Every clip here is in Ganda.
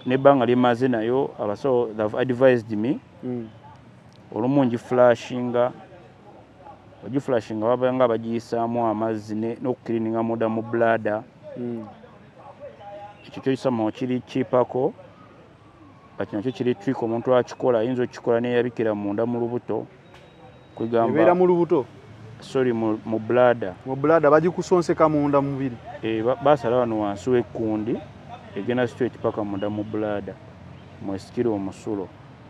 nebbanga limaze nayo abasawo they've advised me olumu ngiflashinga ogiflashinga babanga bagiyisaamu amazzi n'okukirininga munda mu blada ekyo kyosama kiri kiipako kati nakyo kiri trick omuntu akikola ayinza okukikola neyabikira munda mu lubuto kwegamba ebeera mu lubuto sorry mu blada bagikusonseka munda mu mubiri basala wano wansi w'ekkundi egenda straight paka munda mu blada mwesikire omusulo.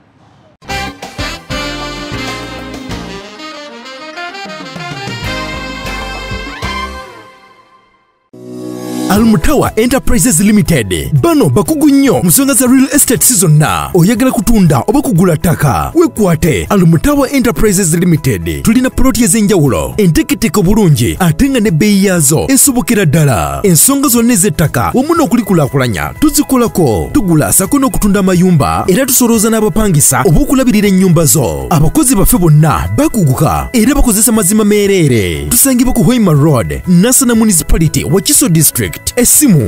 Almutawa Enterprises Limited bano bakugu nnyo musonga za real estate season na oyagala kutunda oba kugula ttaka wekwate Almutawa Enterprises Limited tulina ploti ez'enjawulo enteketeko bulungi ate nga ne bbeeyi yaazo esobokera ddala ensonga zonna ez'ettaka wamu n'okulikulaakulanya tuzikolako tugula sako n'okutunda amayumba era tusolooza n'abapangisa oba okulabirira ennyumba zo abakozi baffe bonna bakuguka era bakozesa mazima meereere tusangibwa ku Hoima Road Nassana Municipality Wakiso District Esimu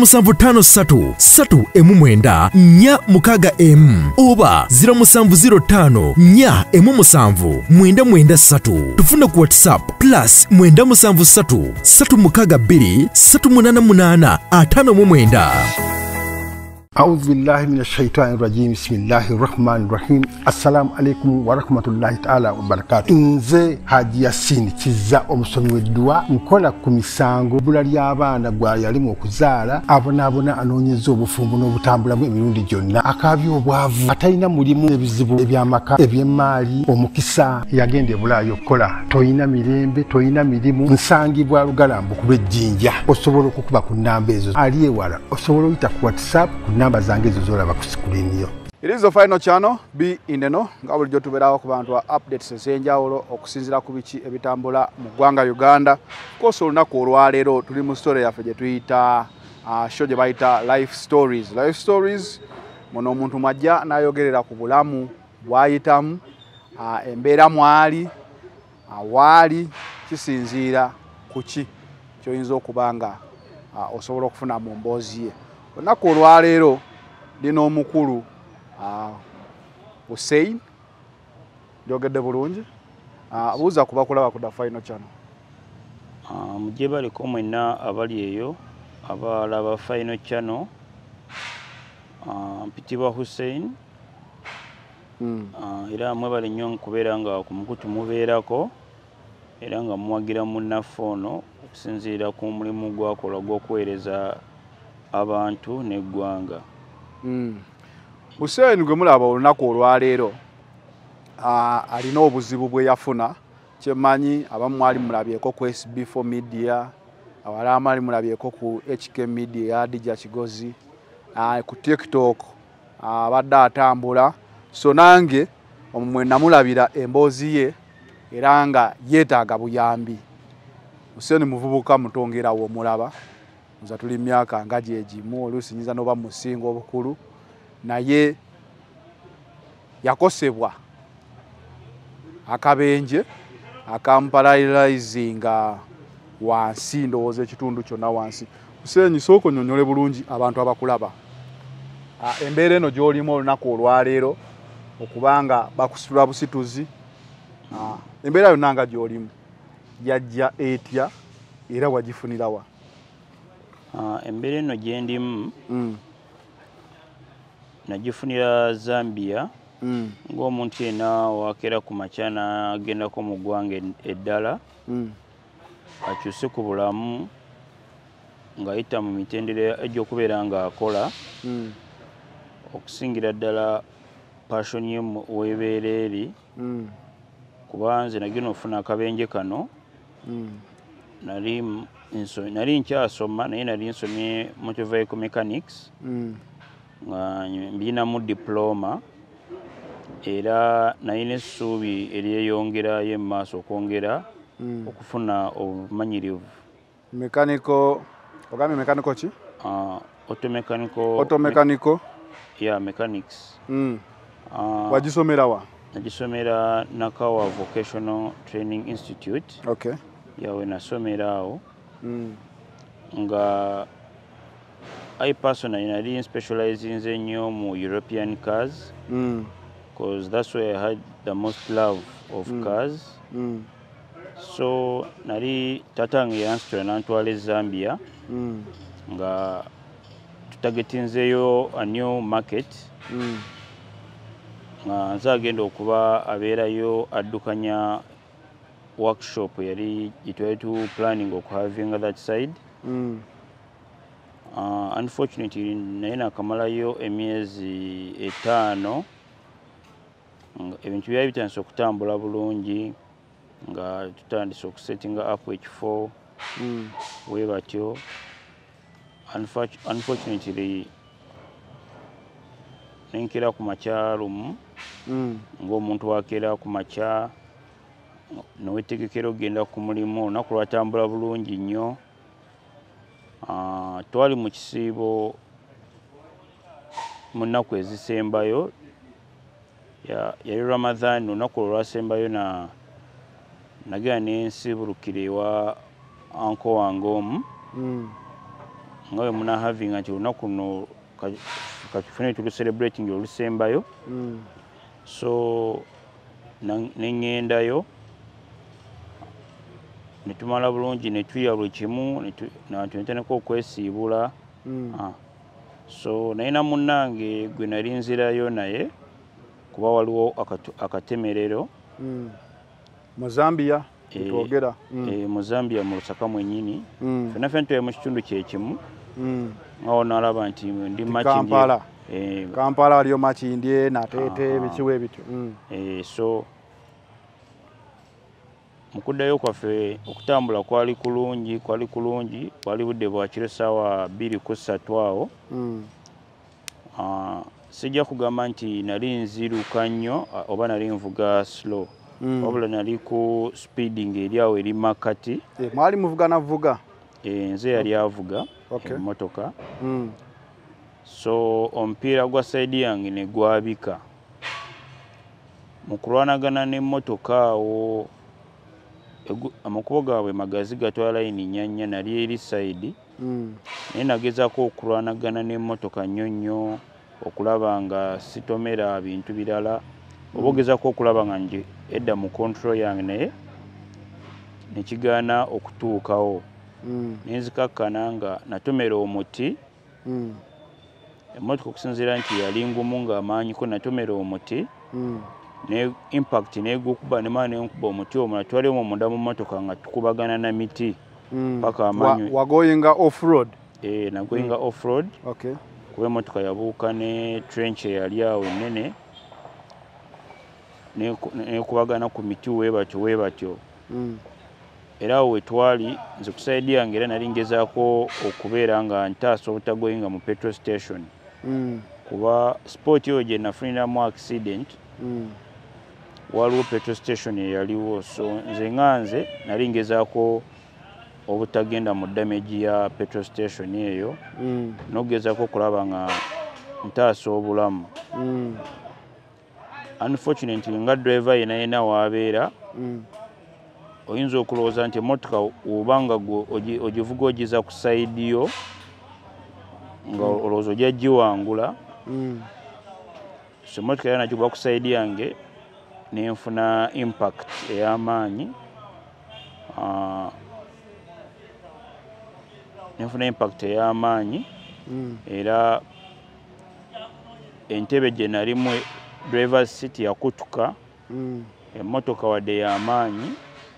0753 oba 0705 tufuna ku WhatsApp +973 362 388 59. أعوذ بالله من الشيطان الرجيم بسم الله الرحمن الرحيم السلام عليكم ورحمة الله تعالى وبركاته nze Haji Yasin kiza omusomi w'eddua nkola ku misango bula ly'abaana gwa yalimu okuzaala abonabona anoonyeza obufumbo n'obutambulamu emirundi gyonna akaabya obwavu atalina mulimu ebizibu eby'amaka eby'emmaali omukisa yagenda ebulaayo okukola toyina mirembe toyina mirimu nsangibwa lugalambu ku lw'ejjinja osobola okukuba ku nnamba ezo ali ewala osobola oyita ku WhatsApp namba zange ezo zolaba ku screen yo. It is the final channel Be in the know nga bulijjo tubeerawo ku bantu wa updates ez'enjawulo okusinziira ku biki ebitambula mu ggwanga Uganda. Koso olunaku olwaleero tuli mu story yaffe gye tuyita show gye bayita life stories. Life stories muno omuntu mwajja n'ayogerera ku bulamu bw'ayitamu embeera mwali waali kisinziira ku ki ky'oyinza okuba nga osobola okufuna mu mboozi ye. Olunaku olwaleero lino omukulu Hussein njogedde bulungi buuza kuba kulaba ku The Final Channel. Mujje baliko mwenna abali eyo abalaba Final Channel. Mpitibwa Hussein era mwebale nnyo nkubeera nga ku mukutu mubeerako era nga muwagira munnaffe ono okusinziira ku mulimu gwakola gw'okuweereza abantu n'eggwanga. Hussein gwe mulaba olunaku olwaleero alina obuzibu bwe yafuna kyemmanyi abamu mwali mulabyeko ku SB4 Media awala mwali mulabyeko ku HK Media ya Dija Kigozi ku TikTok abadde atambula so nange omwe namulabira emboozi ye era nga yeetaaga buyambi. Hussein muvubuka mutongerawo omulaba nza tuli myaka nga gyegimu oluusi nyinza n'oba musinga obukulu naye yakosebwa akabenje akamparalyzinga wansi ndowooza ekitundu kyonna wansi. Hussein sooka onnyonnyole bulungi abantu abakulaba embeera eno gy'olimu olunaku olwaleero okubanga bakusitula busituzi embeera yonna nga gy'olimu yajja etya era wagifunirawa? Embeera eno gye ndimu nagifunira Zambia ng'omuntu yenna wakeera ku makya n'agendako mu ggwanga eddala akyuse ku bulamu ng'ayita mu mitendera egy'okubeera ng'akola okusingira ddala passion ye weebeera eri kuba nze nagenda okufuna akabenje kano nali nkyasoma naye nali nsomye motor vehicle mechanics nga mbinamu diploma era nalina essuubi eryeyongerayo mu maaso okwongera okufuna obumanyirivu. Ogambye mechanical ki? Automechanical yeah, mechanics. Wagisomera wa? Nagisomera Nakawa Vocational Training Institute. Okay. Yawe nasomera awo nga I personally nali specializing nnyo mu European cars because that's where I had the most love of cars. So nali tatange yansitula nantwala e Zambia nga tutagetinzeeyo a new market nga nze agenda okuba abeerayo addukanya workshop yali gitwali tu planning okuhavinga that side. Unfortunately naye nakamalayo emyezi 5 ebintu byali bitandise okutambula bulungi nga tutandise okusettinga up ekifo we batyo. Unfortunately nenkera ku makyalumu ng'omuntu wakeera ku makya newetegekera okgenda ku mulimu olunaku lwatambula bulungi nnyo. Twali mu kisiibo mu nnaku ezisembayo yali Ramadhan. Olunaku olwo lwasembayo nagenda nensibulukira ewa anko wange omu nga bwe munahavinga nti olunaku luno kakifune tuluselebrating olusembayo. So neŋŋendayo netumala bulungi netulya buli kimu netutandika okwesiibula. So nalina munnange gwe nali nzirayo naye kuba waliwo akatemerero mu Zambia twogera mu Zambia mu Lusaka mwennyini ffenna ffenna tuli mu kitundu kyekimu ngawo nalaba nti ndi Kampala waliyo Makindye Nateete bikiwe bityo. So mukuddayo kwaffe okutambula kwali kulungi kwali budde bwakiro essaawa 2:30 awo. Sijja kugamba nti nali nziruka nnyo oba nali nvuga slow wabula nali ku speeding eri awo eri makkati. Mwali muvuganavuga? Nze yali avuga emmotoka. So omupiira gwa saidi yange ne gwabika mu kulwanagana n'emmotoka awo. Amakubo gaabwe magazi gatwala layini nnyanya nali eri saidi naye nagezaako okulwanagana n'emmotoka nnyonnyo okulaba nga sitomera bintu birala oba ogezaako okulaba nga nje edda mu control yange naye nekigaana okutuukawo. Nenzikakkana nga natomera omuti emmotoka okusinziira nti yali ngumu ng'amaanyiko natomera omuti ne impact negukuba nemala nenkuba omuti omwo natwalemu omunda mu mmotoka nga tukubagana na miti paka amanyi. Wagoyinga off-road? Nagoyinga off-road kuba emmotoka yabuuka ne trench eyali awo ennene nekubagana ku miti webatyo. Era awo wetwali nze ku saidi yange era nali ngezaako okubeera nga ntaasa obutagoyinga mu petrol station kuba sport eyo gye nafuniramu accident waliwo petrol station eyaliwo. So nze nganze nali ngezaako obutagenda mu damage ya petrol station eyo n'okugezaako okulaba nga ntaasa obulamu. Unfortunately nga driver yena waabeera oyinza okulowooza nti emmotoka obanga ogivuga ogiza ku saidi yo nga olowooza ojja giwangula. So emmotoka era nagikuba ku saidi yange nenfuna impact ey'amaanyi. Era entebe gye nalimu driver's seat yakutuka. Emmotoka wadde y'amaanyi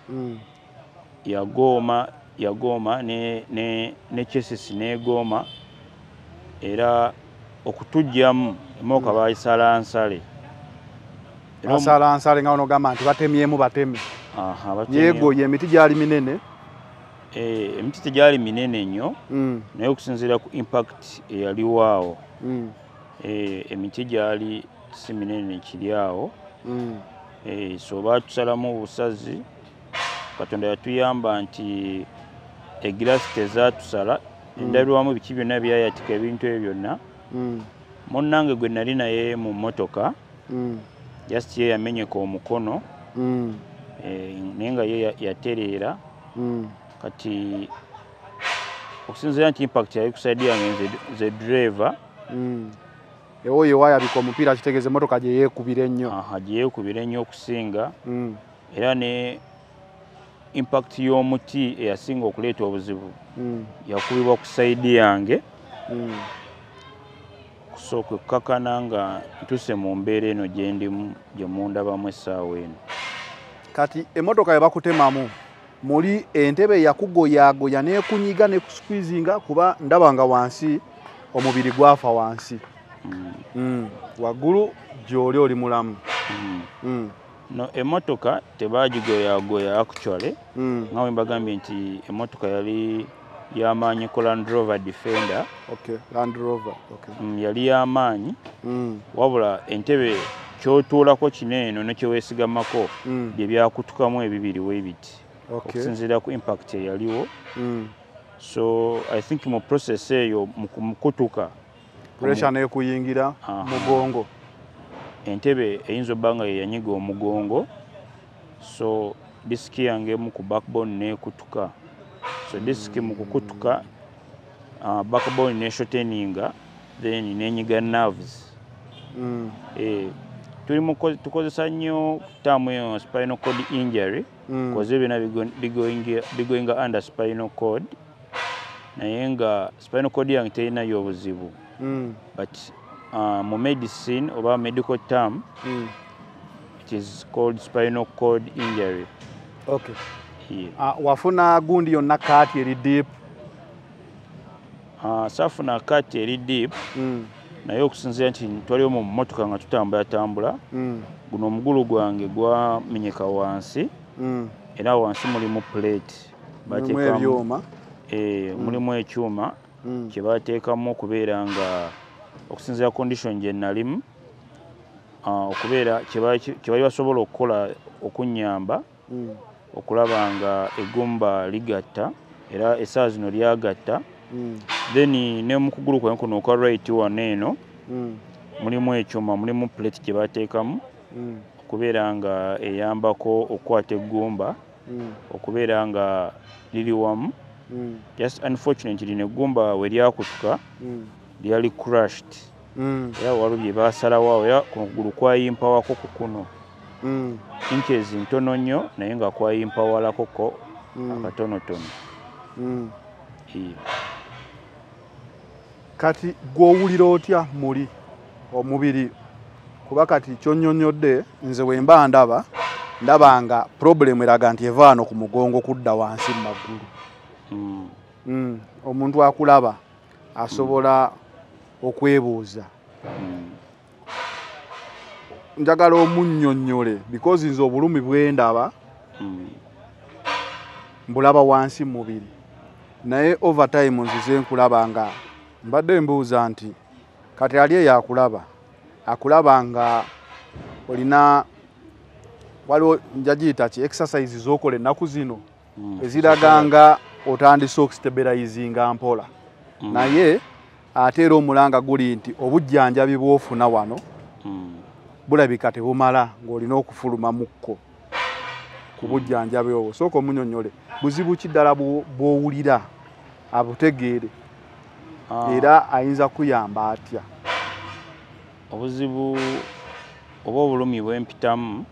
yagooma ne chassis negooma era okutujjamu emmotoka baayisalansale. Basalansale nga onogamba nti batemyemu bateme. Yego emiti gyali minene? Emiti tegyali minene nnyo naye okusinziira ku impact eyaliwo awo emiti gyali si minene kiri awo. So baatusalamu obusazi. Katonda yatuyamba nti egirasi tezaatusala endabirwamu biki byonna byayatika ebintu ebyo byonna. Munnange gwe nali naye mu mmotoka just ye yamenyeka omukono naye nga ye yatereera. Kati okusinziira nti impact yali kusaidia nze driver ewo yewaya biko omupiira kitegeeza emmotoka gye yeekubira ennyo gye yeekubira ennyo okusinga era ne impact y'omuti eyasinga okuleeta obuzibu yakubibwa ku saidi yange kusooka ekkakana nga ntuse mu mbeera eno gye ndimu gye mundabamu essaawa eno. Kati emmotoka yebakutemamu muli entebe yakugoyagoya nekunyiga nekusqueezinga kuba ndaba nga wansi omubiri gwafa wansi waggulu gy'oli oli mulamu. No emmotoka tebagigoyagoya actually nga bwe mbagambye nti emmotoka yali y'amaanyi ko Land Rover Defender. Okay, Land Rover. Okay. Yali y'amaanyi wabula entebe kyotuulako kineeno nekyeweesigamako bye byakutukamu ebibiri weebiti okusinziira ku impact eyaliwo. So I think mu process eyo mu kutuka pressure nekuyingira mugongo, entebe eyinza obba nga yeyanyiga omugongo, so disiki yange mu ku backbone nekutuka. So disiki mu kukutuka backbone neshorteninga then nenyiga nerves. Tukozesa nnyo term eyo spinal cord injury because byonna bigoinga under spinal cord, naye nga spinal cord yange terinayo obuzibu but mu medicine oba medical term it is called spinal cord injury. Okay. Wafuna gundi yonna kaati eri deep? Saafuna kaati eri deep naye okusinziira nti twali mu mmotoka nga tutambula guno omugulu gwange gwamenyeka wansi era wansi mulimu plate ebyuma mulimu ekyuma kye bateekamu okubeera nga okusinziira condition gye nalimu okubeera kye bali basobola okukola okunnyamba okulaba nga eggumba ligatta era essaawa zino lyagatta. Then ne mu kugulu kwange kuno okwa right wano eno mulimu ekyuma, mulimu plate gye bateekamu okubeera nga eyambako okukwata eggumba okubeera nga liri wamu. Just unfortunately neggumba we lyakutuka lyali crushed era waliwo bye baasalawo era kugulu kwayimpawako ku kuno inches ntono nnyo naye nga kwayimpawalakoko akatonotono. Kati gw'owulira otya muli omubiri kuba kati kyonnyonnyodde nze wemba ndaba nga problem eraga nti eva wano ku mugongo kudda wansi mu maggulu. Omuntu akulaba asobola okwebuuza njagala omunnyonnyole because nze obulumi bwendaba mbulaba wansi mu mubiri naye overtime nzize nkulaba nga mbadde mbuuza nti kati ali eyo akulaba nga olina waliwo njagiyita ki exercise z'okola ennaku zino eziraga nga otandise okustabilizinga mpola naye ate era omulanga guli nti obujjanjabi bw'ofuna wano bulabika tebumala ng'olina okufuluma mukko ku bujjanjabi obwo. Sooka omunnyonnyole buzibu ki ddala bw'owulira abutegeere era ayinza kuyamba atya? Obuzibu oba obulumi bwempitamu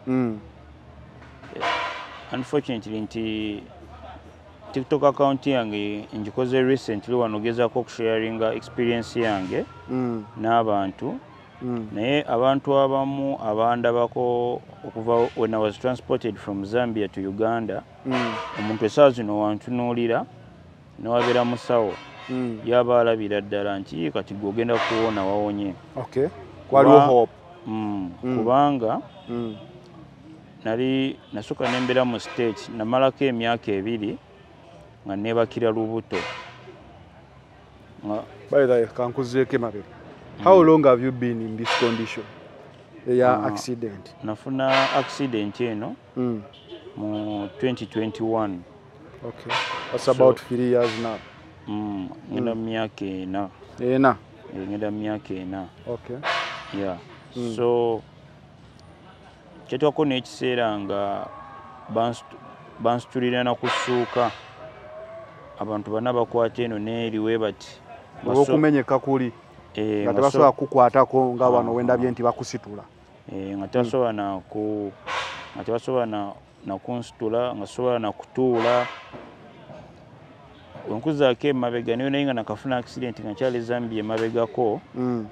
unfortunately nti TikTok account yange njikoze recently wano gezaako okusharinga experience yange n'abantu naye abantu abamu abandabako okuva when I was transported from Zambia to Uganda omuntu essaawa zino wantunuulira newabeera musawo yaba alabira ddala nti kati gw'ogenda kuwona wawonye. Okay. Waliwo hope. Kubanga nali nasooka nembeera mu state namalako emyaka 2 nga nebakira lubuto. By the way, kankuzeeko emabega. How long have you been in this condition? Accident. Nafuna accident eno mu 2021. Okay. That's about 3 years now. Ngenda myaka 4. Ngenda myaka 4. Okay. Yeah. So kyetwako n'ekiseera nga bansitulira na kusuuka abantu bana bakwata eno n'eriwe bati okumenyeka kuli nga tebasobola kukwatako nga wano wendabye nti bakusitula nga tebasobola nakunsitula nga sobola nakutuula wenkuzaako emabega niyo naye nga nakafuna accident nga kyali Zambia emabegako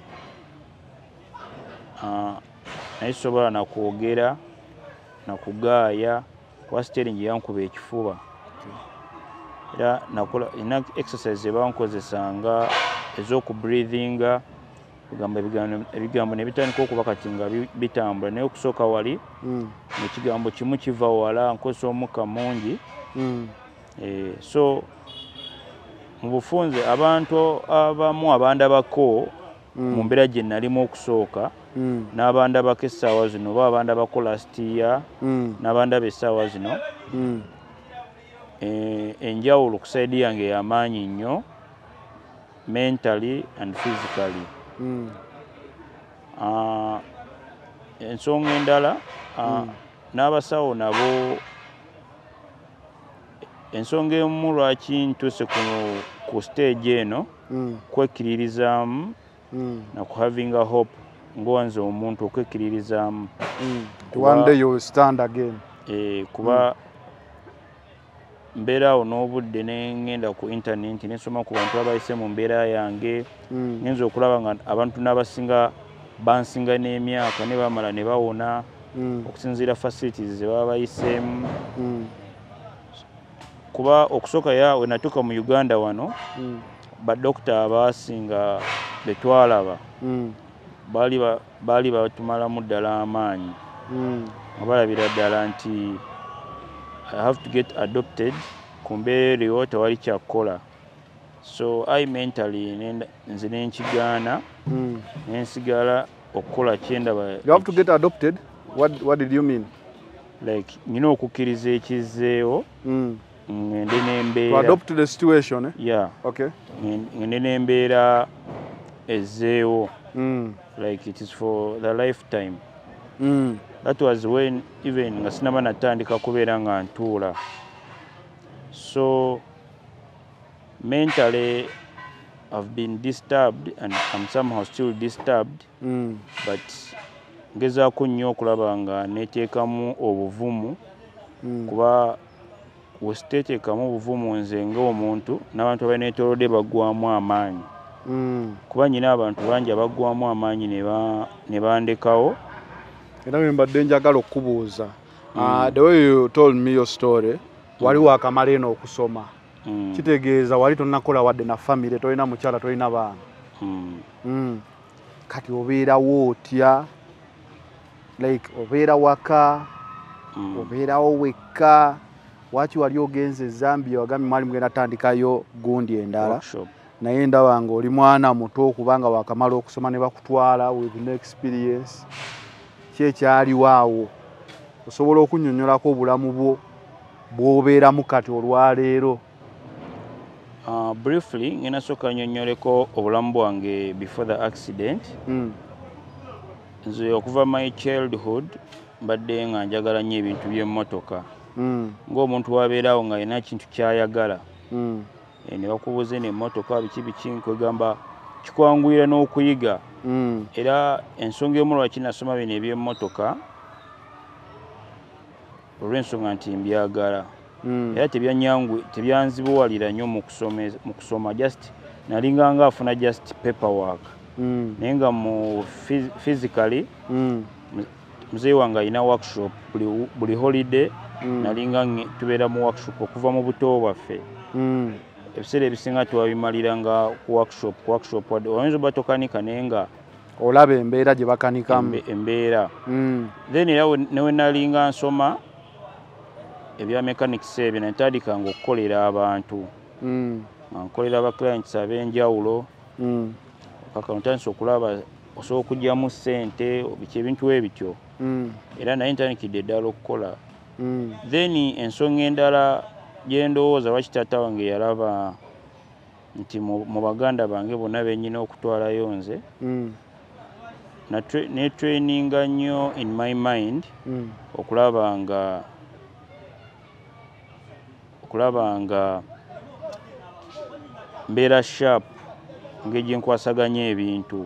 naye sobola nakwogera nakugaaya kuba steering yankuba ekifuba era nakola ina exercise ebankozesanga ez'okubreathinga ebigambo ne bitandika okuba kati nga bitambula naye okusooka wali ekigambo kimu kiva wala nkozesa omukka mungi so mu bufunze abantu abamu abandabako mu mbeera gye nalimu okusooka n'abandabako essaawa zino oba abandabako last year n'abandaba essaawa zino enjawulo ku saidi yange y'amaanyi nnyo mentally and physically. Ensonga endala n'abasawo nabo ensonga emu lwaki ntuuse ku stage eno kwekkiririzaamu na ku having a hope ng'owanze omuntu okwekkiririzaamu one day you will stand again kuba mbeera awo n'obudde ne ngenda ku internet nesoma ku bantu abayise mu mbeera yange ngenza okulaba nga abantu n'abasinga bansinga n'emyaka ne bamala ne bawona okusinziira facilities ze baba bayiseemu kuba okusooka we natuuka mu Uganda wano badokita abaasinga betwalaba baali batumalamu ddala amaanyi nga balabira ddala nti I have to get adopted ku mbeera eyo tewali kyakukola so I mentally nze nenkigaana nensigala okukola kyendaba. You have to get adopted? What did you mean? Like nina okukkiriza ekizzeewo ngende n'embeera to adopt the situation yeah okay ngende n'embeera ezzeewo like it is for the lifetime that was when even nga sinaba natandika kubeera nga ntuula so mentally I've been disturbed and I'm somehow still disturbed but ngezaako nnyo okulaba nga neteekamu obuvumu kuba wesiteteekamu obuvumu nze ng'omuntu n'abantu abaneetoolodde baggwamu amaanyi kuba nyina abantu bangi abaggwamu amaanyi ne bandekawo. Era mbadde njagala okubuuza the way you told me your story waliwo akamala eno okusoma kitegeeza wali tonnakola wadde na family tolina mukyala tolina baana kati obeerawo otya like obeera waka obeerawo wekka waki wali ogenze Zambia wagambye mwali mugenda tandikayo gundi endala naye ndaba nga oli mwana muto okubanga wakamala okusoma ne bakutwala with no experience kyekyaliwo awo osobola okunnyonnyolako obulamu bwo bw'obeeramu kati olwaleero? Briefly ngenda sooka nnyonnyoleko obulamu bwange before the accident. Nze okuva my childhood mbadde nga njagala nnyo ebintu by'emmotoka ng'omuntu wabeerawo nga alina kintu ky'ayagala ne bakubuuza n'emmotoka biki nkwegamba kikwanguyira n'okuyiga era ensonga emu lwaki nasoma bino eby'emmotoka olw'ensonga nti mbyagala era tebyanzibuwalira nnyo mu kusoma just nalinganga afuna just paperwork naye nga mu physically muzeeyi wange alina workshop buli holiday nalinga tubeera mu workshop okuva mu buto bwaffe ebiseera ebisinga twabimaliranga ku workshop oyinza oba tokanika naye nga olaba embeera gye bakanikamu embeera then era newe nalinga nsoma ebya mechanics ebyo natandikanga okukolera abantu nkolera aba clients ab'enjawulo paka ntandise okulaba osobola okugyamu ssente biki ebintu ebityo era naye ntandikidde ddala okukola then ensonga endala gye ndowooza lwaki taata wange yalaba nti mu baganda bange bonna bennyina okutwalayo nze ne traininga nnyo in my mind okulaba nga mbeera sharp ngeri gye nkwasaganya ebintu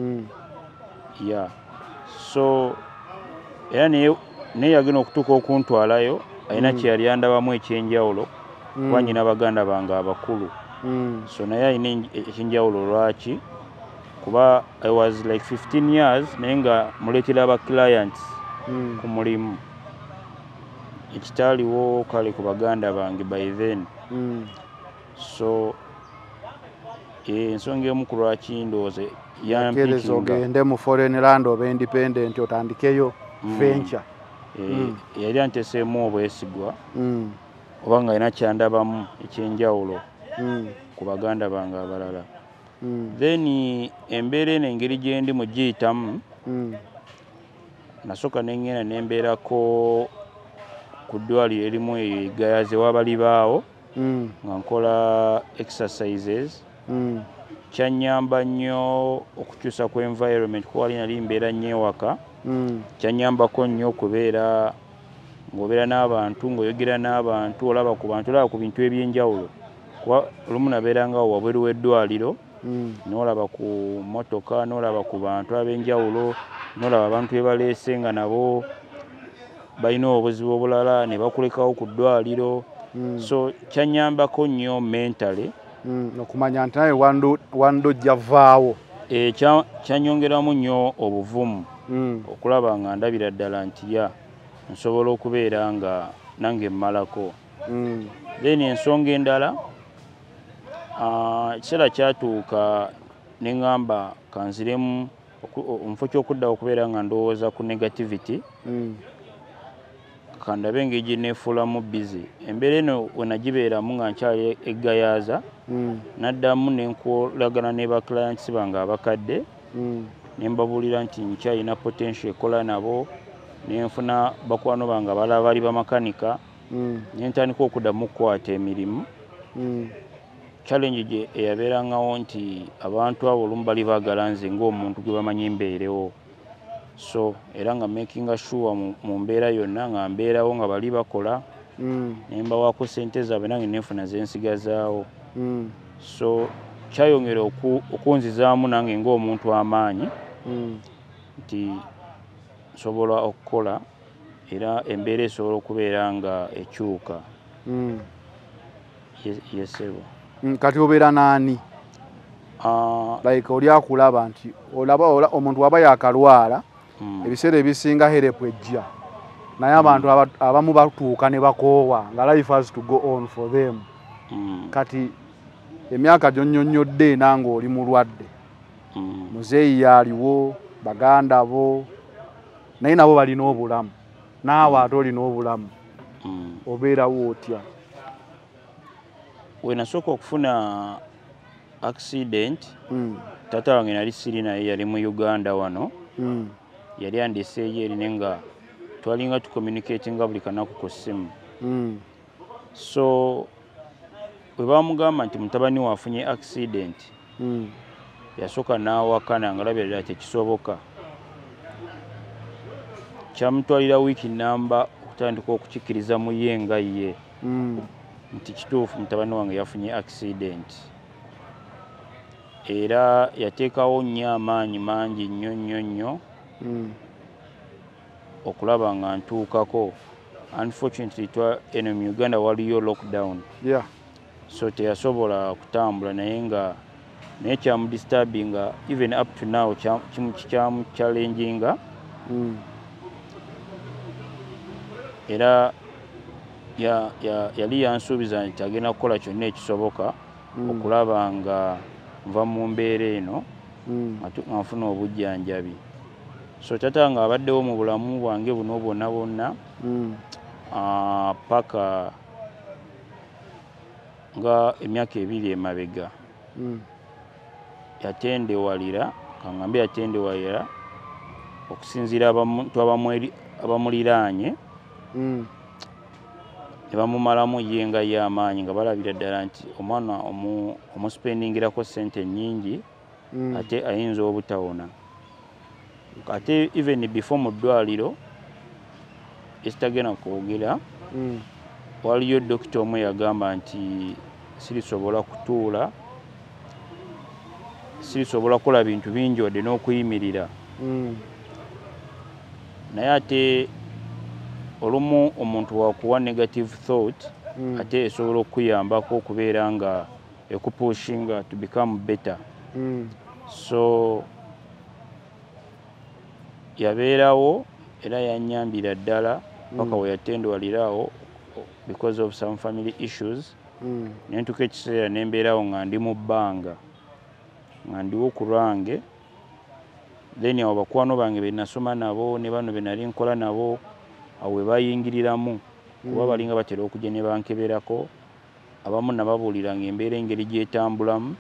so era naye yagenda okutuuka okuntwalayo alina kye yali andabamu ekyenjawulo kuba nyina baganda bange abakulu so naye alina ekyenjawulo lwaki kuba I was like 15 years naye nga muleetera aba clients ku mulimu ekitaaliwo kale ku baganda bange by then so ensonga emu ku lwaki ndowooza yampikiriza ogende mu foreign land oba independent otandikeyo venture yali anteseemu obwesigwa oba nga alina kyandabamu ekyenjawulo ku baganda bange abalala then embeera eno engeri gye ndi mu giyitamu nasooka nengenda nembeerako ku ddwaliro erimu egayaze wabali baawo nga nkola exercises kyanyamba nnyo okukyusa ku environment kuba wali nali mbeera nnyo ewaka kyanyambako nnyo okubeera ng'obeera n'abantu ng'oyogera n'abantu olaba ku bantu olaba ku bintu ebyenjawulo kuba olumu nabeerangawo wabweru w'eddwaliro n'olaba ku mmotoka n'olaba ku bantu ab'enjawulo n'olaba abantu be baleese nga nabo balina obuzibu obulala ne bakulekawo ku ddwaliro so kyanyambako nnyo mentally okumanya nti naye wando ojja vaawo kyanyongeramu nnyo obuvumu okulaba nga ndabira ddala nti nsobola okubeera nga nange mmalako then ensonga endala ekiseera kyatuuka ne ŋŋamba kanziremu omufo ky'okuddawo okubeera nga ndowooza ku negativity kandabe engeri gye neefuulamu busy embeera eno we nagibeeramu nga nkyali eggayaaza naddamu nenkolagana ne ba clients bange abakadde ne mbabuulira nti nkyalina potential ekola nabo nenfuna bakwano bange abalala bali bamakanika nentandika okuddamu okukwata emirimu challenge gye eyabeerangawo nti abantu abo olumu bali baagala nze ng'omuntu gwe bamanyi mbeerewo so era nga makinga sure mu mbeera yonna nga mbeerawo nga bali bakola nembawaako sente zaabwe nange nenfuna zensigazaawo so kyayongera okunzizaamu nange ng'omuntu amaanyi nti nsobola okukola era embeera esobola okubeera nga ekyuka yesebo kati obeera naani like oli akulaba nti olaba omuntu waba yakalwala ebiseera ebisinga help ejja naye abantu abamu batuuka ne bakoowa nga life has to go on for them kati emyaka gyonnyonnyodde nange oli mulwadde muzeeyi yaaliwo baganda bo naye nabo balina obulamu naawe ate olina obulamu obeerawo otya we nasooka okufuna accident taata wange nali siri naye yali mu Uganda wano yali andeseeyo erine nga twalinga tucommunicatinga buli kanaku ku ssimu so bwe bamugamba nti mutabani waafunye accident yasooka n'awakana nga labira ddala tekisoboka kyamutwalira wiiki namba okutandika okukikkiriza mu ye nga ye nti kituufu mutabani wange yafunye accident era yateekawo nnyo amaanyi mangi nnyo nnyo nnyo okulaba nga ntuukako unfortunately eno mu Uganda waliyo lockdown so teyasobola kutambula naye kyamudisturbinga even up to now kyamuchallenginga era yali yansuubiza nti agenda kukola kyonna ekisoboka okulaba nga nva mu mbeera eno nga nfuna obujjanjabi so tata nga abaddewo mu bulamu bwange buno bwonna bwonna paka nga emyaka 2 emabega yatendewalira kangambe yatendewalira okusinziira abantu abamuliraanye ne bamumalamu ye nga y'amaanyi nga balabira ddala nti omwana omuspendingirako sente nnyingi ate ayinza obutawona ate even before mu ddwaliro esitagenda kwogera waliyo dokita omu yagamba nti sirisobola kutuula sirisobola kukola bintu bingi wadde n'okuyimirira naye ate olumu omuntu wakuwa negative thought ate esobola okuyambako okubeera nga ekupushinga to become better so yabeerawo era yanyambira ddala paka we yatendwalirawo because of some family issues nentuka ekiseera nembeerawo nga ndi mu bbanga nga ndiwo ku lwange then awo bakwano bange benasoma nabo ne bano benali nkola nabo awo we bayingiriramu kuba balinga batera okujja ne bankeberako abamu nababuulira ng'embeera engeri gyetambulamu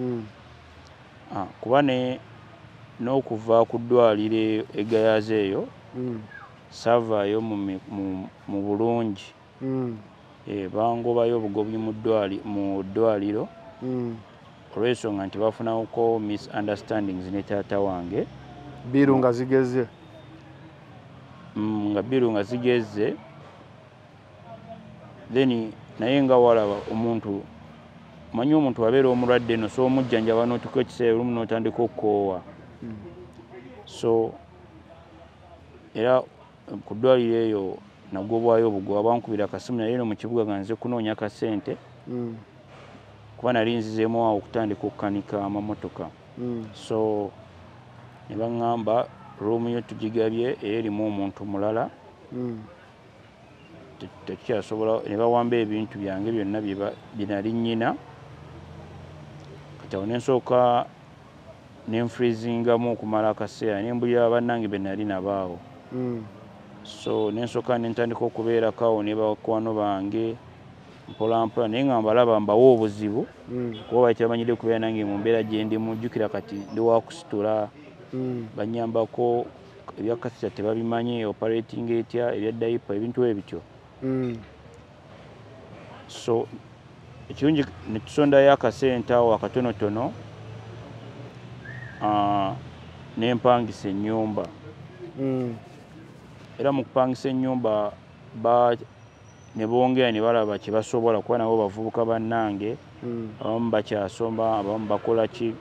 kuba n'okuva ku ddwaliro egayaza eyo saavaayo mu bulungi bangobayo obugobi mu ddwaliro olw'ensonga nti bafunako misunderstandings ne taata wange biru nga zigeze then naye nga walaba omuntu manyi omuntu abeera omulwadde no so omujjanjaba n'otuka ekiseera olumu n'otandika okukoowa so era ku ddwaliro eyo nagobwayo obugoba bankubira akasimu naye no mu kibuga nga nze kunoonya akasente kuba nali nzizeemu awo okutandika okukanika amamotoka so ne baŋŋamba roomu yo tugigabye era erimu omuntu mulala tekyasobola ne bawamba ebintu byange byonna bye nali nnyina kati awo nensooka nenfrizingamu okumala akaseera nembulira bannange be nali nabaawo so nensooka nentandika okubeerakawo ne bakwano bange mpolampola naye nga mbalaba mbawa obuzibu kuba bakibamanyire kubeera nange mu mbeera gye ndi mujjukira kati ndi wakusitula banyambako ebyakasita tebabimanyi operating etya ebya dayipa ebintu ebityo so ekirungi netusondayo akasente awo akatonotono nempangisa ennyumba era mu kupangisa ennyumba ne bongera ne balaba kye basobola kuba nabo bavubuka bannange abamu bakyasoma abamu bakola ki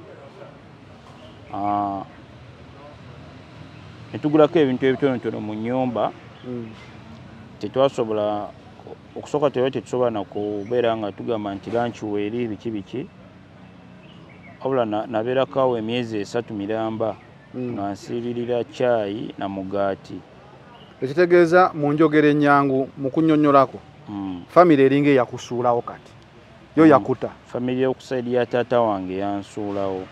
netugulako ebintu ebitonotono mu nnyumba tetwasobola okusooka tetusobola nakubeera nga tugamba nti lankiweeri biki wabula nabeerako emyezi 3 miramba nga nsiibirira caayi na mugaati ekitegeeza mu njogera ennyangu mu kunnyonnyolako famire eringa eyakusuulawo kati yo yakuta famire y'okusaidi ya taata wange yansuulawo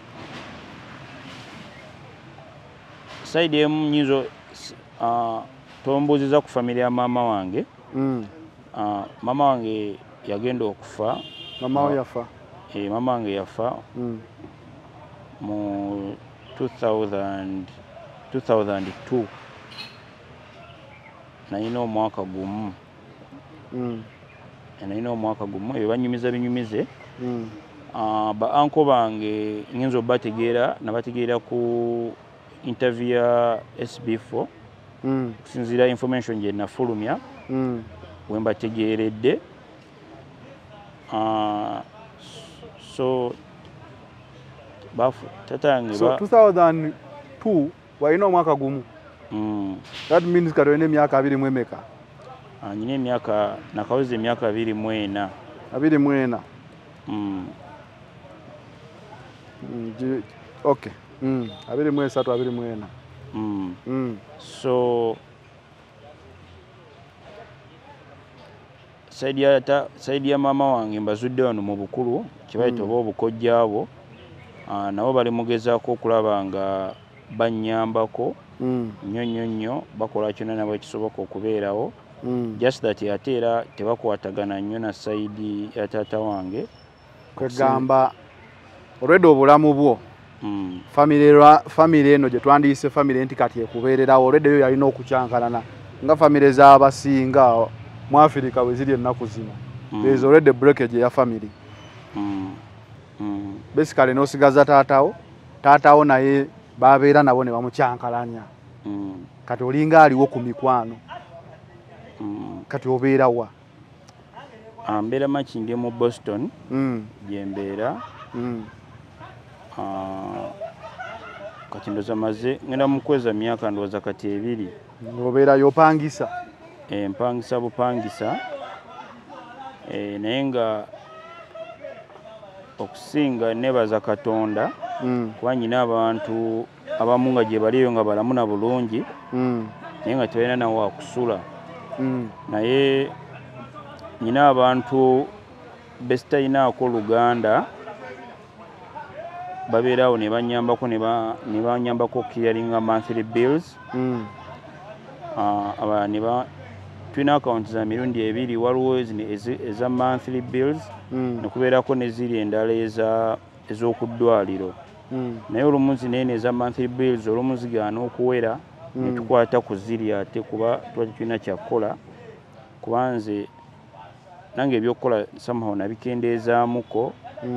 saidi emu nyinzo tombuuziza ku famire ya maama wange maama wange yagenda okufa mama yafa maama wange yafa mu 2002 nalina omwaka gumu ebyo banyumiza binyumize ba anko bange ngenza obategeera nabategeera ku interview ya SB4 kusinziira information gye nafulumya wembategeeredde so tatange 2002 walina omwaka gumu that means kati olina emyaka 20 emeka nyina emyaka nakaweza emyaka 24 okay 23 so saidi ya maama wange mbazudde wano mu bukulu kibayita oba obukojjaabo nabo bali mugezaako okulaba nga bannyambako nnyo bakola kyonna nabo ekisoboka okubeerawo just that ate era tebakwatagana nnyo na saidi ya taata wange kwegamba olwedde obulamu bwo famire eno gye twandiyise famire nti kati ekubeererawo olwedde yo yalina okukyankalana nga famire z'abasinga mu Afirika bwe ziri ennaku zino there is already breakage ya family basically n'osigaza taatawo naye babeera nabo ne bamukyankalanya kati olinga aliwo ku mikwano kati obeera wa mbeera makindi mu Boston gyembeera kati ndoza maze ngenda mu kweza myaka ndoza kati 2 ngobeera yopangisa mpangisa bupangisa naye nga okusinga nebaza Katonda kuba nyina abantu abamu nga gye baliyo nga balamu na bulungi naye nga tebalina nawo wakusula naye nyina abantu besitayinaako Luganda babeerawo ne banyambako clearing monthly bills tulina akawunti za mirundi 2 waliwo eza monthly bills nekubeerako neziri endala ez'okuddwaliro naye olumu zinene eza monthly bills olumu zigaana okuwera netukwata ku ziri ate kuba tuba tulina kyakukola kuba nze nange ebyokukola somehow nabikendeezaamuko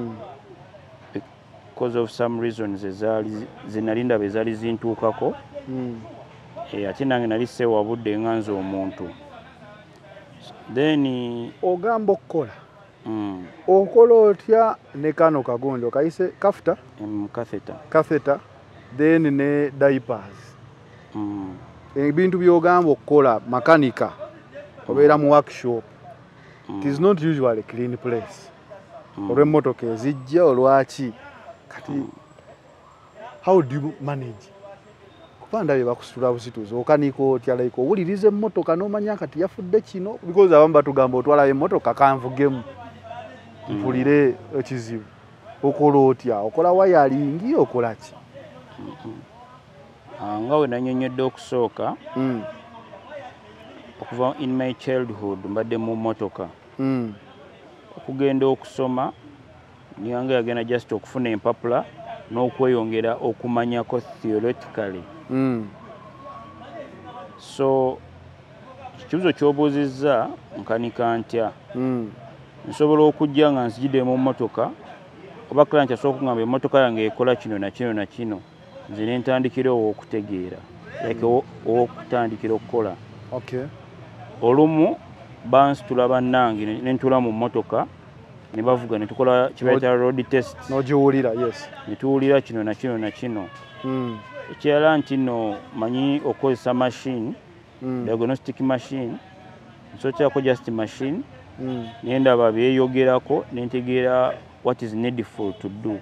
because of some reasons zinali ndaba ezaali zintuukako ate nange nali sewabudde nga nze omuntu then ogamba okukola okola otya ne kano kagondo kayise catheter then ne diapers ebintu byogamba okukola makanika obeera mu workshop it is not usually a clean place olw'emmotoka ezijja olwaki kati how do you manage kupanda bye bakusitula busituzo okanika otya like owuliriza emmotoka n'omanya kati yafudde kino because abamu batugamba otwala emmotoka kanvugemu mpulire ekizibu okola otya okola wayalingi okola ki nga we nanyonyodde okusooka okuva in my childhood mbadde mu mmotoka okugenda okusoma niyange yagenda just okufuna empapula n'okweyongera okumanyako theoretically so kibuzo kyobuuzizza nkanika ntya nsobola okujja nga nzijidde mu mmotoka oba client asobola okugamba emmotoka yange ekola kino na kino na kino nze ne ntandikira okutegeera like okutandikira okukola olumu bansitula bannange ne ntula mu mmotoka ne bavuga ne tukola kibayita road test n'ogiwulira yes ne tuwulira kino na kino na kino ekirala nti nno manyi okukozesa machine diagnostic machine nsokyako just machine naye ndaba byeyogerako ne ntegeera what is needful to do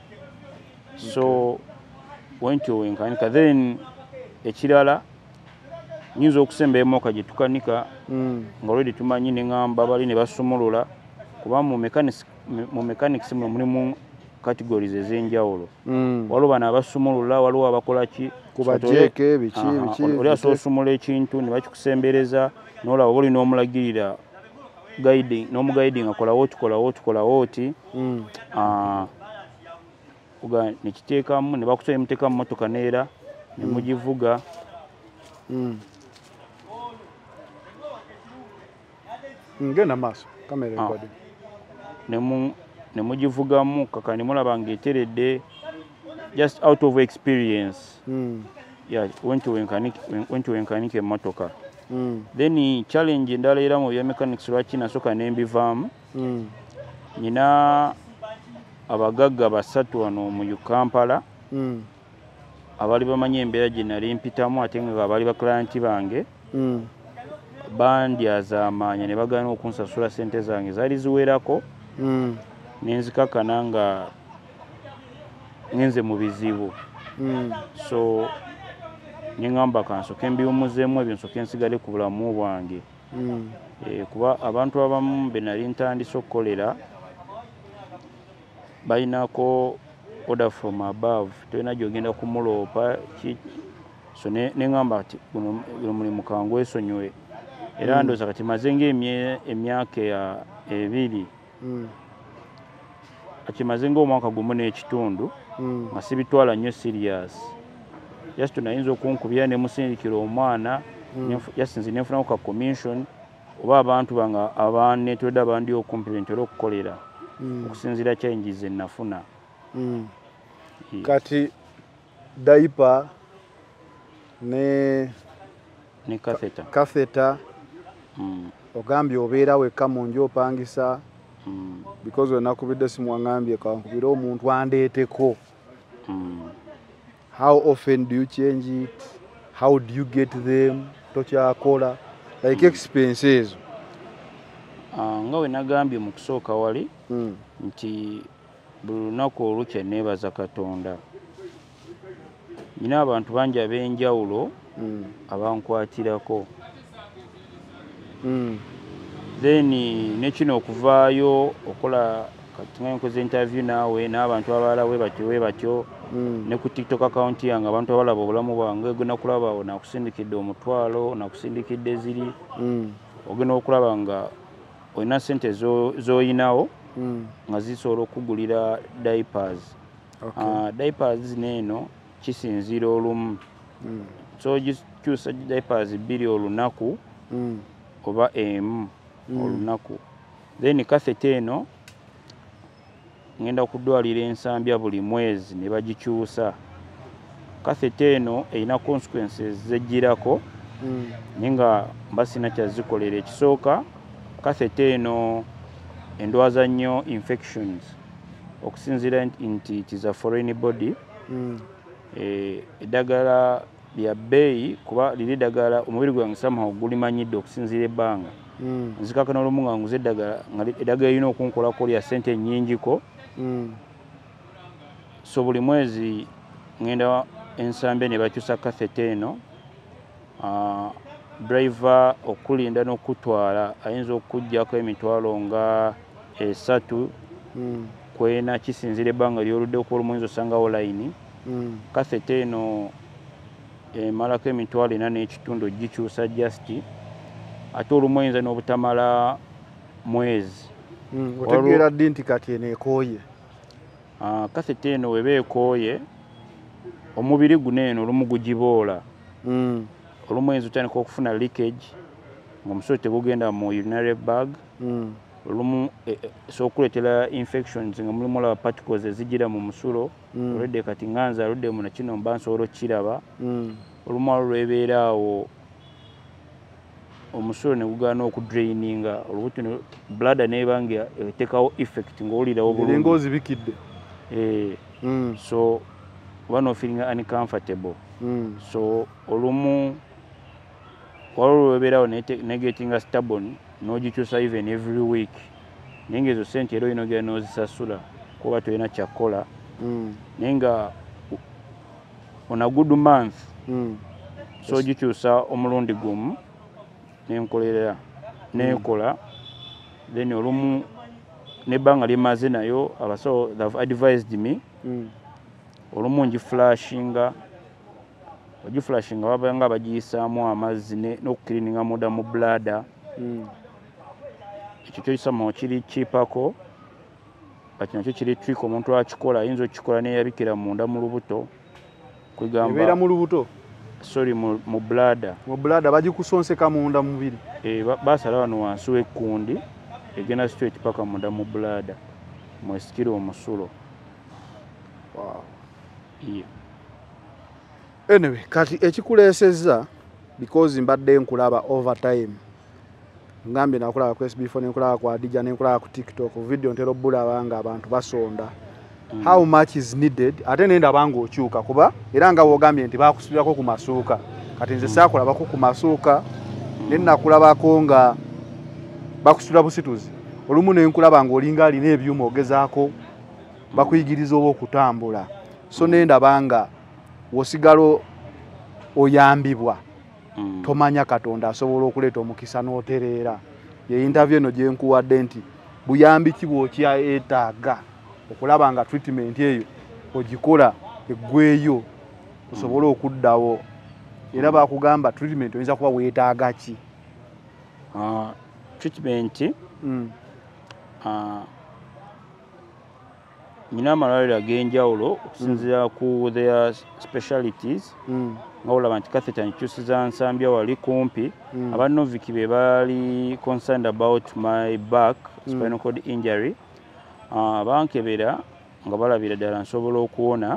so wentyo wenkanika then ekirala nyinza okusemba emoka gye tukanika nga olwedi tumanyi ne ŋŋamba bali ne basumulula kuba mu mechanics mulimu categories ez'enjawulo waliwo bano abasumulula waliwo abakola ki kubajeeke biki oli asobola osumula ekintu ne bakikusembereza n'olaba oba olina omulagirira n'omuguiding akola wooti nekiteekamu ne bakusobola muteeka mu mmotoka neera ne mugivuga ngenda maaso kamera ekwade ne mugivugamu kaka ne mulaba ng'eteredde just out of experience went to wenkanike emmotoka then challenge endala era mu bya mechanics lwaki nasooka n'embivaamu nyina abagagga 3 wano mu Kampala abali bamanyi embeera gye nali mpitamu ate nga abali baklayanti bange bandyaza amaanya ne bagaana okunsasula ssente zange zaali ziwerako nenzikakana nga ngenze mu bizibu so neŋŋamba kansoke mbiwumuzeemu ebyo nsoke nsigale ku bulamu bwange kuba abantu abamu be nali ntandise okukolera balinako order from above tolina gyogenda kumuloopa so neŋŋamba ati guno mulimu kangwesonyiwe era ndooza kati maze ng'emyaka 2 akimaze ng'omwaka gumu n'ekitundu nga sibitwala nnyo serious just nayinza okunkubira ne musindikira omwana just nenfunako ka commission oba abantu bange abaneetolodde abandi okumpi bentera okukolera okusinziira challenges ze nafuna kati diaper ne catheter ogambye obeera wekka mu nju opangisa because wenakubidde simu wangambye kankubire omuntu andeeteko How often do you change it? How do you get them? Tokyakola like expenses. Nga we nagambye mu kusooka wali nti buli lunaku olukya neebaza Katonda. Nina abantu bangi ab'enjawulo abankwatirako. Then ne kino okuvaayo okola kati nga nkoze interview naawe n'abantu abalala we batyo ne ku TikTok account yange abantu abalaba obulamu bwange ogenda kulaba nakusindikidde omutwalo nakusindikidde ziri ogenda okulaba nga olina ssente z'oyinawo nga zisobola okugulira diapers. Diapers neeno kisinziira olumu so gikyusa diapers 2 olunaku oba emu olunaku. Then cassette eno ngenda kudwalira ensambya buli mwezi ne bagikyusa. Cassette eno erina consequences zejjirako ninga mbasina kyazikolera. Ekisooka cassette eno endwaza nnyo infections okusinziira nti it is a foreign body. Eddagala lya bbeeyi kuba liri ddagala omubiri gwange somehow gulimanyidde okusinziira ebbanga. Nzikakana olumu nga nguze eddagala nga eddagala erina okunkolako lya ssente nnyingiko. So buli mwezi ngenda ensambya ne bakyusa cassette eno. Driver okulinda n'okutwala ayinza okuggyako emitwalo nga 3 kwena kisinziira ebbanga ly'oludde okuba olumuyinza osangawo line. Cassette eno emalako emitwalo 4 n'ekitundu gikyusa just ate olumu oyinza n'obutamala mwezi. Otegeera ddi nti kati eno ekooye? Cassette eno weba ekooye omubiri guno eno olumu gugiboola. Olumu oyinza otandika okufuna leakage ng'omusolo tegugenda mu urinary bag. Olumu sokuleetera infections nga mulimu olaba particles ezigira mu musulo olwedde kati nganza aludde mu nakino mba nsobola okukiraba. Olumu olwebeera awo omusulo ne gugaana okudraininga olubuto bladder neebanga eteekawo effect ng'owulirawo bulungi ng'ozibikidde. So one of feeling uncomfortable. So olumu waliwo lwebeerawo negating stubborn n'ogikyusa even every week naye nga ezo ssente era oyina ogenda n'ozisasula kuba tolina kyakkola naye nga on a good month so ogikyusa omulundi gumu n'enkolera n'ekola then olumu n'ebbanga limaze nayo abasawo they've advised me olumu ngiflashinga ogiflashinga babanga bagiyisaamu amazzi n'okukirininga muda mu bladder. Ekyo kyosama kiri kiipako kati nakyo kiri trick omuntu akikola ayinza okukikola neyabikira munda mu lubuto kwegamba ebeera mu lubuto sorry mu bladder. Mu bladder bagikusonseka munda mubiri. Basala wano wansi w'ekkundi egenda straight paka munda mu bladder mwesikira omusulo. Wow. Yeah. Anyway, kati ekikuleesezza because mbadde nkulaba over time. Ngambye nakulaba ku SB4 nenkulaba ku Adija nenkulaba ku TikTok video ntero bulaba nga abantu basonda. How much is needed? Ate nenda bango okyuka kuba era nga wogambye nti bakusubirako ku masuuka. Kati nze saakulabako ku masuuka nenakulabako nga bakusula busituzi. Olumu nenkulaba nga olinga alina ebyuma ogezaako bakuyigiriza oba okutambula. So nenda banga wosigalo oyambibwa tomanya Katonda asobola okuleeta omukisa n'otereera. Ye interview eno gye nkuwadde nti buyambi ki bw'okya etaaga okulaba nga treatment eyo ogikola eggweyo osobole okuddawo era bakugamba treatment oyinza kuba weetaaga ki? Treatment nina amalwaliro ag'enjawulo okusinziira ku their specialities nga olaba nti catheter nkyusiza nsambya wali kumpi. Abanoviki be bali concerned about my back spinal cord injury bankebera nga balabira ddala nsobola okuwona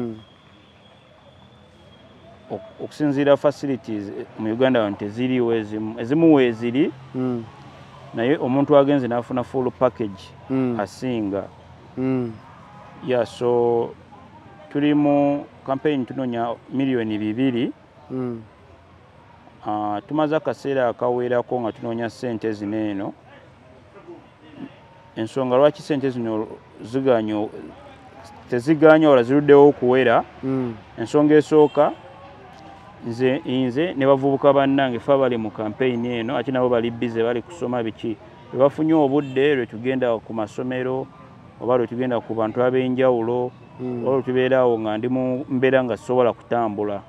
okusinziira facilities mu Uganda wano teziriwo ezimu weeziri naye omuntu agenze n'afuna full package asinga. Yeah, so tuli mu campaign tunoonya miliyoni 2. Tumaze akaseera akawerako nga tunoonya ssente zino eno. Ensonga lwaki ssente zino teziganya wala ziruddewo okuwera. Ensonga esooka nze ne bavubuka bannange fe abali mu campaign eno ate nabo bali bize bali kusoma biki bwe bafunye obudde lwe tugenda ku masomero oba lwe tugenda ku bantu ab'enjawulo oba lwe tubeerawo nga ndi mu mbeera nga sobola kutambula.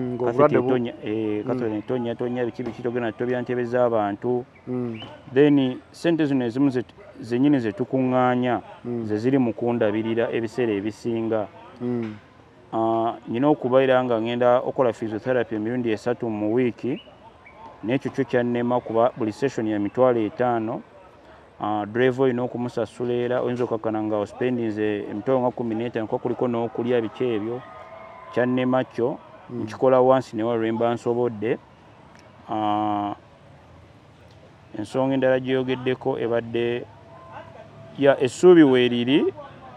Tonya biki togenda tobya ntebe z'abantu. Then ssente zino ezimu zennyini ze tukuŋŋaanya ze ziri mu kundabirira ebiseera ebisinga. Nina okubeera nga ngenda okola physiotherapy emirundi 3 mu wiiki n'ekyo kyo kyannema kuba buli session ya $5,000. Driver olina okumusasula era oyinza okakkana nga ospendinze emitwalo nga 15 kuba kuliko n'okulya biki ebyo kyannema kyo nkikola wansi newa lwemba nsobodde. Ensonga endala gyeyogeddeko ebadde essuubi weeriri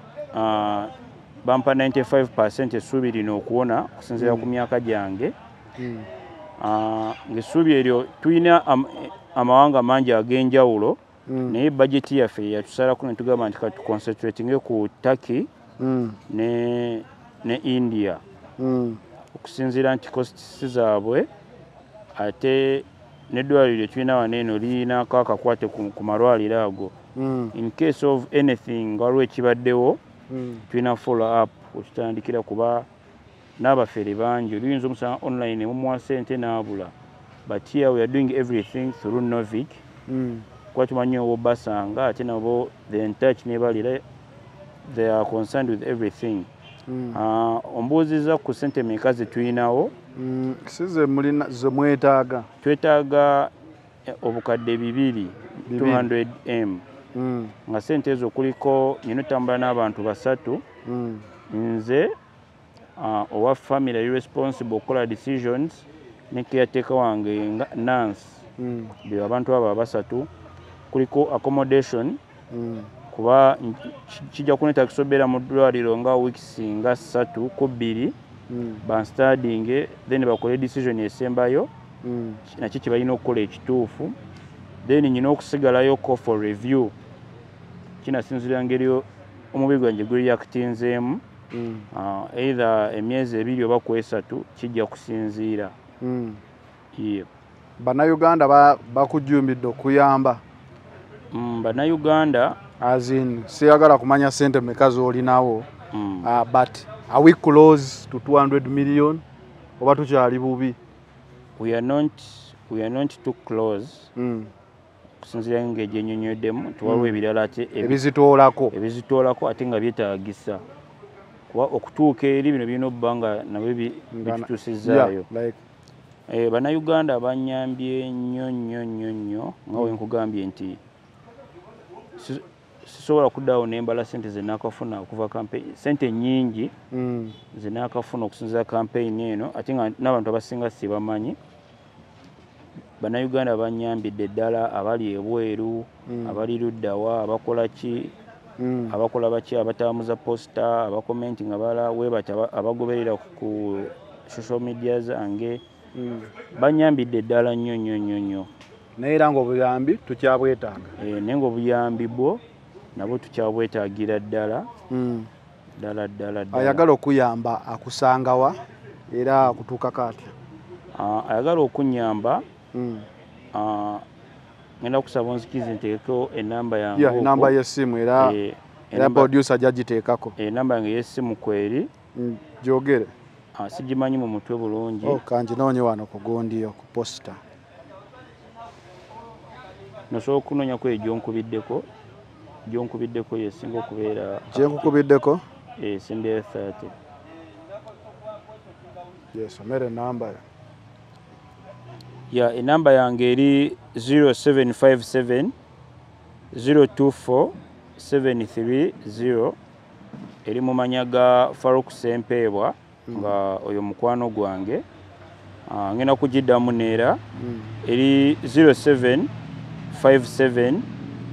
bampa 95% essuubi lino okuwona okusinziira ku myaka gyange. Ng'essuubi eryo tulina amawanga mangi ag'enjawulo naye budget yaffe yatusalako ne tugamba nti kati tuconcentratinge ku Turkey ne India okusinziira nti costs zaabwe ate n'eddwaliro lye tulina wano eno lirinaako akakwate ku malwaliro ago. In case of anything waliwo ekibaddewo tulina follow up wetutandikira kuba n'abafere bangi oluyinza omusanga online mumuwa ssente n'abula but here we are doing everything through Novic. Kuba tumanyi obo basanga ate nabo they in touch nebalira they are concerned with everything. Ombuuziza ku ssente meka ze tulinawo. Size mulina ze mwetaaga. Twetaaga obukadde 200M. Nga ssente ezo kuliko nina tambula n'abantu 3. Nze owa family responsible okukola decisions ne caretaker wange Nance. Be abantu abo 3. Kuliko accommodation. Kuba kijja kuneta kisobera mu ddwaliro nga weeks nga 3 ku 2 banstadinge then bakole decision esembayo nakyo kye balina okukola ekituufu then nyina okusigalayo ko for review kinasinzira ngeri omubiri gwange gwe reactinzeemu either emyezi 2 oba ku 3 kijja kusinziira. Bannayuganda bakujumbidde okuyamba. Bannayuganda azin siyagala kumanya ssente meka z'olinawo but are we close to 200 million oba tukyali bubi? We are not too close. Kusinziira ng'egyo ennyonnyoddemu tuwaliwo ebirala ate ebizitoolako ate nga byetaagisa kuba okutuuka eri bino birina obba nga nabyo bitutuusizaayo. Bannayuganda banyambye nnyo nga we nkugambye nti sisobola kuddawo nembala ssente zenakafuna okuva campaign ssente nnyingi zenakafuna okusinziira campaign eno ate nga n'abantu abasinga sibamanyi. Bannayuganda banyambidde ddala abali ebweru abali luddawa abakola ki abakola baki abataamuza posta abakomenti nga bala webata abagoberera ku social media zange banyambidde ddala nnyo. Naye era ng'obuyambi tukyabwetaaga. Naye ng'obuyambi bwo nabo tukyabwetaagira ddala. Ayagala okuyamba akusangawa era akutuukako atya? Ayagala okunyamba ngenda kusaba onzikize nteekeko enamba yange. Enamba y'essimu era producer jagiteekako. Enamba yange y'essimu kweri gyogere. Sigimanyi mu mutwe bulungi. Kanjinoonye wano ku Gondiyo ku posta. Nosobola okunoonya gy'onkubiddeko yesinga okubeera. Gyenkukubiddeko? Sembyeyo 30. Yesomere enamba yo. Enamba yange eri 0757 024 730 eri mu manya ga Farouk Sempeebwa nga oyo mukwano gwange. Ngenda kugiddamu neera eri 0757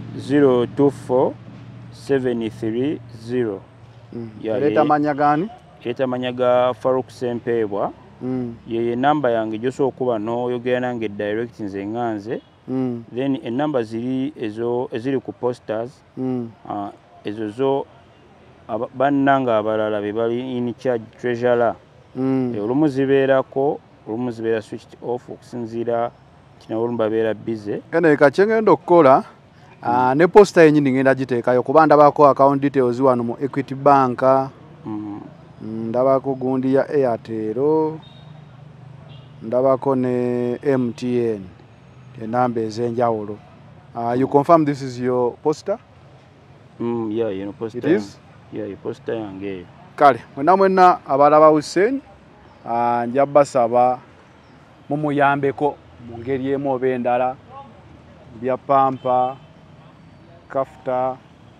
024 730. Leeta manya gani? yetamanya ga Farouk Sempebwa ye namba yange joso okuba no yogera nange direct nze nganze then enamba ziri ezo eziri ku posters ezo zo bannanga abalala be bali in charge treasurer olumu zibeerako olumu zibeera switched off okusinziira kino olumu babeera busy ene kachengendo okukola ne posta yenyini ngenda giteekayo kuba ndabako account details wano mu Equity Bank ndabako gundi ya Airtel ndabako ne MTN enamba ezenjawulo. You confirm this is your poster? Yeah, you know, poster. It is? Yeah, your poster yange. Kale, mwena abalaba Hussein nja basaba mumuyambeko mu ngeri emu oba endala bya pampa kafta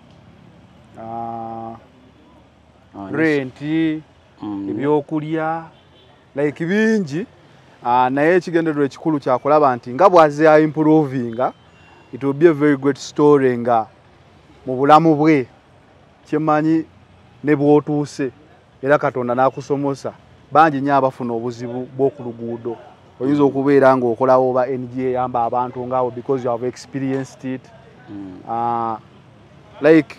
renti ebyokulya like bingi naye ekigendererwa ekikulu kyakulaba nti nga bwaze improvinga it will be a very great story nga mu bulamu bwe kyemanyi ne bwotuuse era Katonda n'akusomosa bangi nnyo abafuna obuzibu bw'oku luguudo oyinza okubeera ng'okolawo oba NGA eyamba abantu ngaawo because you have experienced it like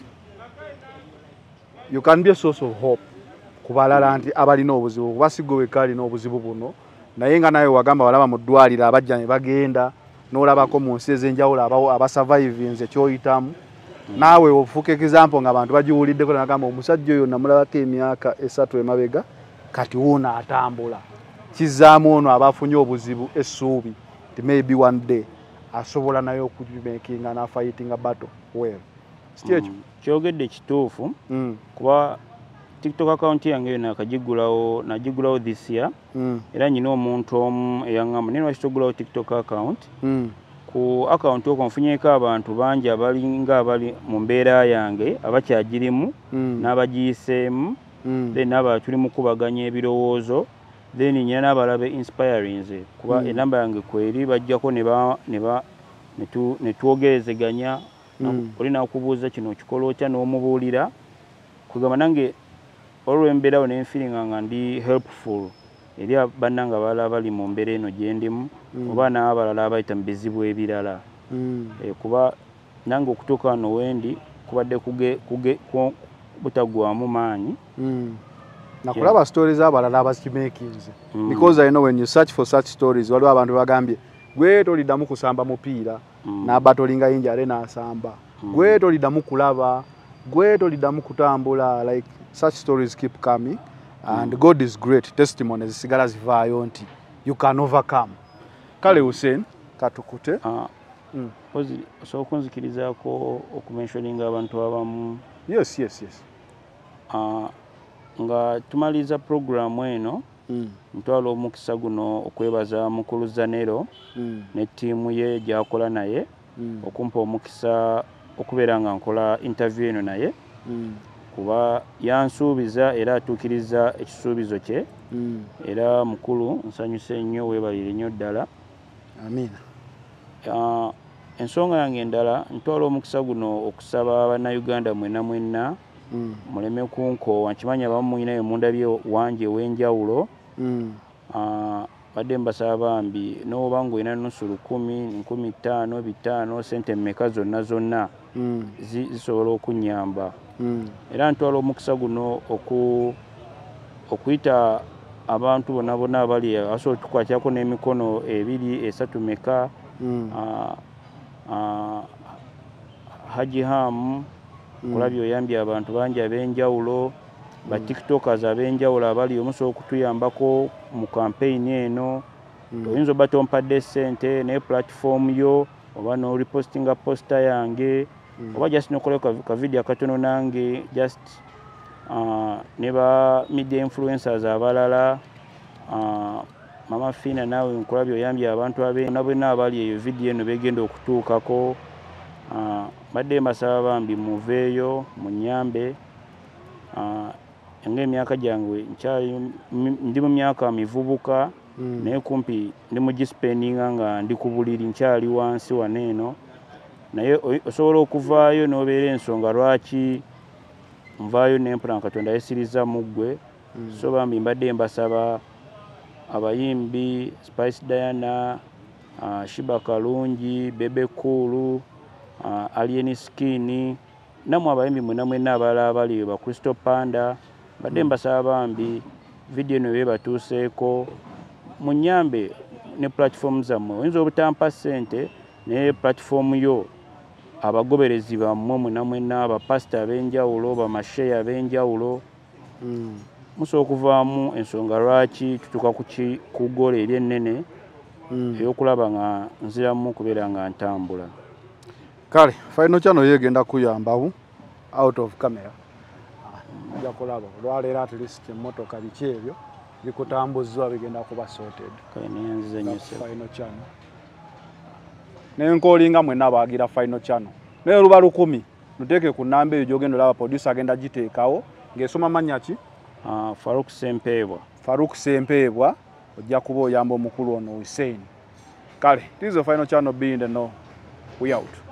you can be a source of hope kubalala nti abalina obuzibu kuba sigwe wekka alina obuzibu buno naye nga naye wagamba balaba mu ddwaliro abajja ne bagenda n'olabako mu nsi ez'enjawulo abasurvivinze kyoyitamu naawe ofuuka example nga abantu bagiwuliddeko nagamba omusajja oyo namulabako emyaka 3 emabega kati wuuna atambula kizzaamu ono abafunye obuzibu essuubi nti maybe one day asobola naye okumakinga n'afightinga battle well ekyo kyogedde kituufu kuba TikTok account yange nagigulawo this year era nyina omuntu omu eyaŋŋamba nina wakitogulawo TikTok account ku account okwo nfunyeko abantu bangi abalinga abali mu mbeera yange abakyagirimu n'abagiyiseemu then n'abalala tuli mu kubaganya ebirowoozo then nyina n'abalala inspiring kuba enamba yange kweri bajjako ne twogerezeganya oli nakubuuza kino okikola otya n'omubuulira kugamba nange olw'embeerawo ne nfiringa nga ndi helpful eri bannanga abalala bali mu mbeera eno gye ndimu oba n'abalala abayita mu bizibu ebirala kuba nange okutuuka wano wendi kubadde butagwamu maanyi nakulaba stories abalala abazimakinze because I know when you search for such stories waliwo abantu bagambye gwe toliddamu kusamba mupiira n'aba tolinga yinjale n'asamba gwe toliddamu kulaba gwe toliddamu kutambula like such stories keep coming and God is great testimony zisigala zivaayo nti you can overcome. Kale Hussein katukute so okunzikirizaako okumentioninga abantu abamu yes nga tumaliza programu eno ntwala omukisa guno okwebaza mukulu Zanero ne ttiimu ye gyakola naye okumpa omukisa okubeera nga nkola interview eno naye kuba yansuubiza era atuukiriza ekisuubizo kye era mukulu nsanyuse nnyo weebalire nnyo ddala amina. Ensonga yange endala ntwala omukisa guno okusaba bannayuganda mwenna muleme kunkoowa nkimanyi abamu muyinayo mundabye wangi ew'enjawulo badde mbasaba bambi n'oba ng'olina nusu 10, 15, 5 sente mmeka zonna zisobola okunnyamba era ntwala omukisa guno okuyita abantu bonna abali asobola tukwatyako n'emikono 2, 3 meka Haji Ham kulabye oyambye abantu bangi ab'enjawulo ba tiktokers ab'enjawulo abali omusobola okutuyambako mu campaign eno oyinza oba tompadde ssente ne platform yo oba no repostinga posta yange oba just nokola ka video katono nange just ne ba media influencers abalala Mama Fina nawe nkulabye oyambye abantu abena abali eyo video eno begenda okutuukako badde mbasaba bambi muveeyo munyambe ng'emyaka gyange ndi mu myaka mivubuka naye kumpi ndi mugispeninga nga ndi ku buliri nkyali wansi waneeno naye osobola okuvaayo n'obeera ensonga lwaki nvaayo n'empula Katonda yesiriza mu ggwe so bambi mbadde mbasaba abayimbi Spice Diana, Shiba Kalungi, Bebe Cool, Alien Skin, namwe abayimbi mwenna abalala abali ba Crystal Panda, mbadde mbasaba bambi video eno batuuseeko munyambe ne platform zammwe. Oyinza obutampa ssente ne platform yo abagoberezi bammwe mwenna abapasita ab'enjawulo, bamasheya ab'enjawulo, musobola okuvaamu ensonga lwaki tutuuka ku ggoolo eri ennene ey'okulaba nga nziramu kubeera nga ntambula. Kale Final Channel yegenda kuyambawo out of camera. Ojja kulaba olwaleero at least emmotoka biki ebyo bikutambuzzwa bigenda kuba sorted. Kale neyanziza nnyo Final Channel. Nenkoolinga mwenna abaagira Final Channel. Naye luba 10 luteeke ku nnamba eyo gy'ogenda olaba producer agenda giteekawo ng'esoma mannya ki? Farouk Sempeebwa. Farouk Sempeebwa ojja kuba oyamba omukulu ono Hussein. Kale, this is the Final Channel being the no. We out.